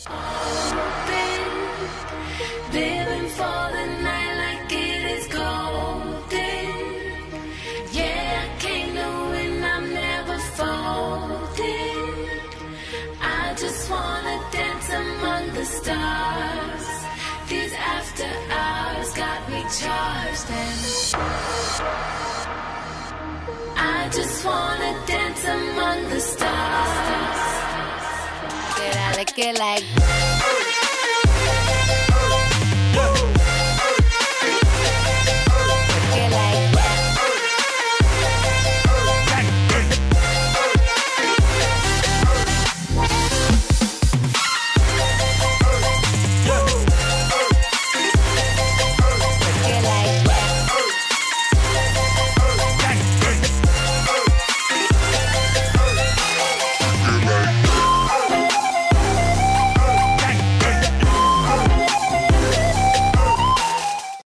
Living for the night like it is golden. Yeah, I came to win, I'm never folding. I just wanna dance among the stars. These after hours got me charged, and I just wanna dance among the stars. Did I look it like